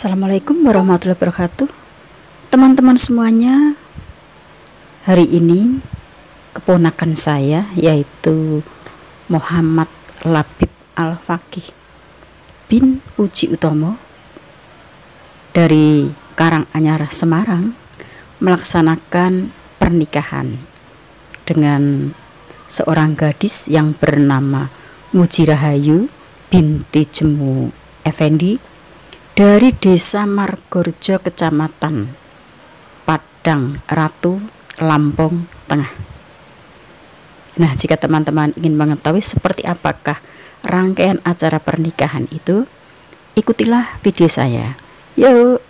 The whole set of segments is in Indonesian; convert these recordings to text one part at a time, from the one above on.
Assalamualaikum warahmatullahi wabarakatuh. Teman-teman semuanya, hari ini keponakan saya yaitu Muhammad Labib Al-Faqih bin Puji Utomo dari Karanganyar, Semarang melaksanakan pernikahan dengan seorang gadis yang bernama Mujirahayu binti Jemu Effendi dari Desa Margorejo, Kecamatan Padang Ratu, Lampung Tengah. Nah, jika teman-teman ingin mengetahui seperti apakah rangkaian acara pernikahan itu, ikutilah video saya. Yuk.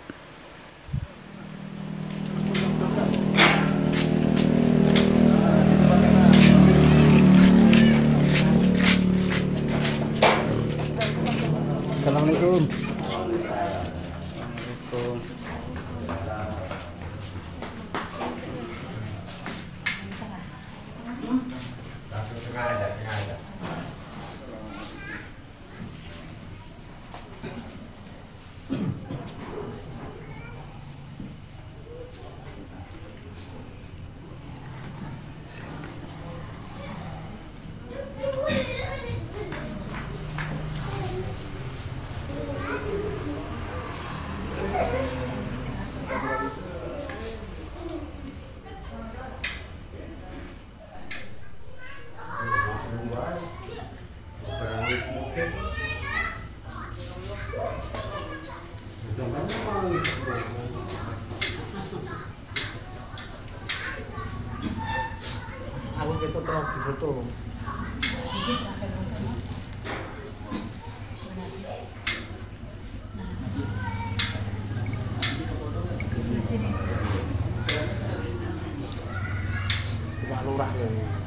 Assalamualaikum. Aku kita terus di foto. Pak Lurah ya.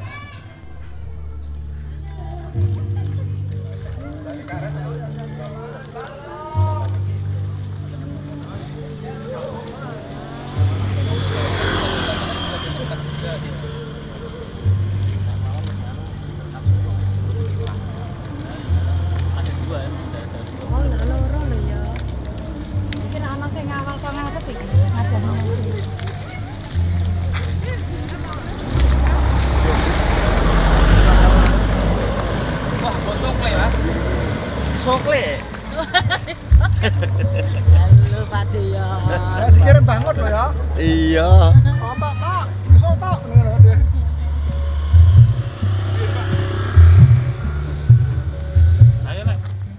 Sokle. Halo Pak Deyo. Dikirim banget loh ya. Iya. Tak. Bisa tak. Ayo, Nek.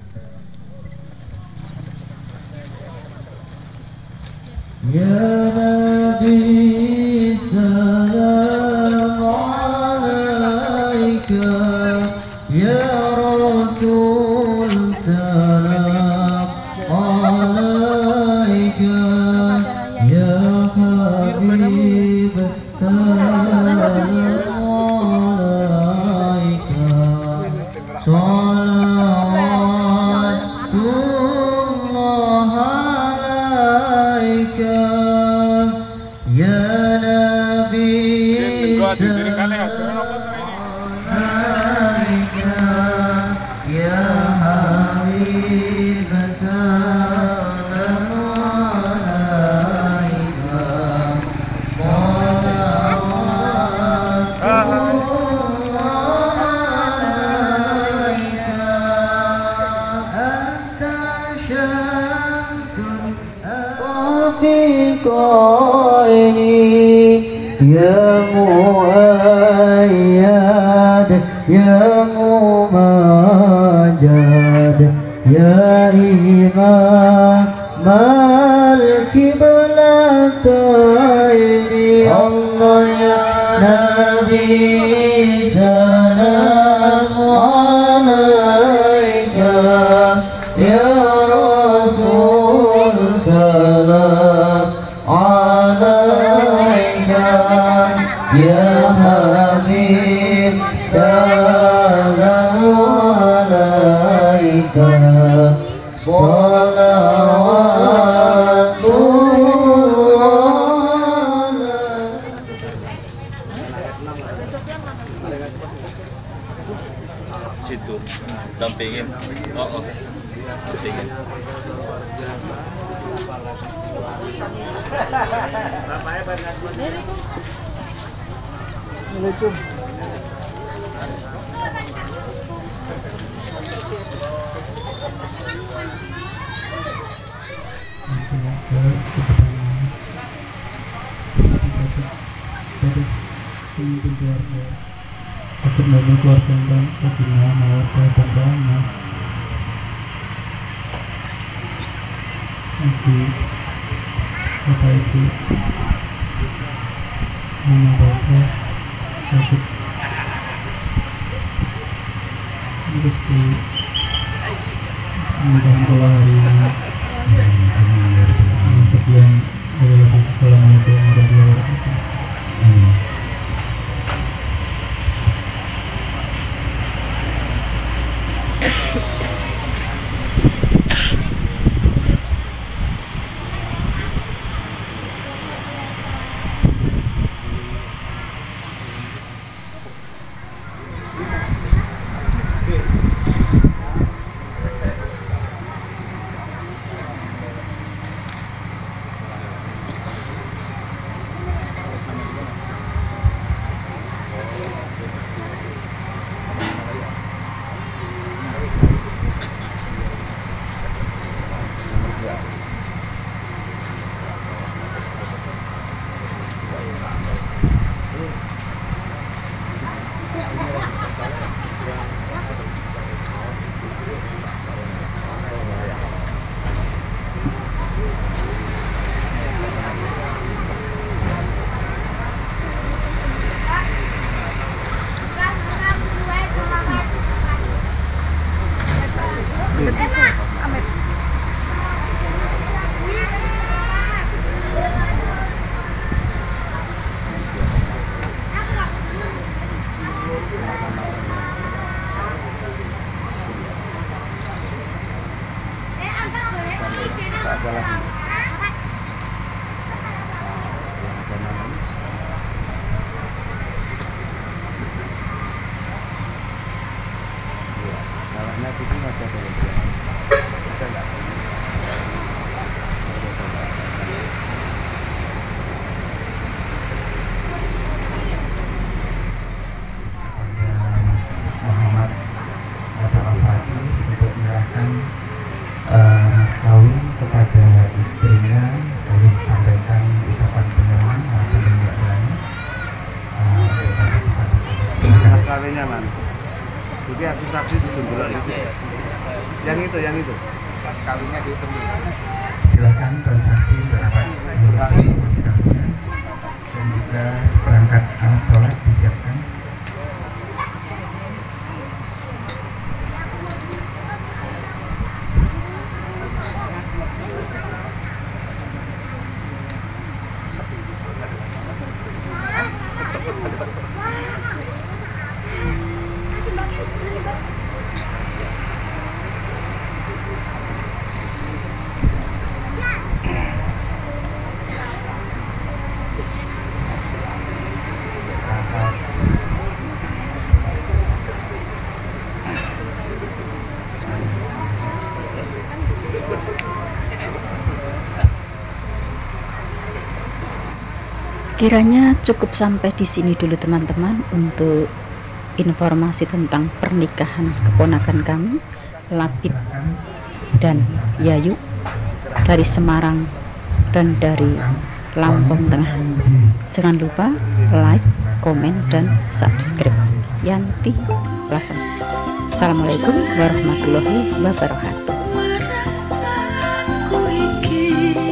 Ya Nabi salam alaika, ya Rasul salam alaika, ya Habib salam alaika, salawatullah alaika, ya Nabi salam alaika, ya Habib salam alaika, ya Muayyad, ya Mumajad, ya Imam al-Qiblataini, Allah ya Nabi salam alaika, ya Rasul salam alaika, ya Habib salam alaika, salawatullah. Situ dampingin. Dampingin. Bapaknya Pak Nasman. Assalamualaikum. Untuk banyak keluarga dan keluarga mawarga dan banyak nanti apa itu membaca sakit terus di mudah pola hari ini sekian dari Assalamualaikum warahmatullahi wabarakatuh. Kawinnya man, jadi aku saksi ditunggu lagi sih. Yang itu. Pas kawinnya dihitung. Silakan transaksi berapa sekalian dan juga seperangkat alat sholat disiapkan. Kiranya cukup sampai di sini dulu teman-teman untuk informasi tentang pernikahan keponakan kami, Latif dan Yayu dari Semarang dan dari Lampung Tengah. Jangan lupa like, komen, dan subscribe. Yanti Plaza. Assalamualaikum warahmatullahi wabarakatuh.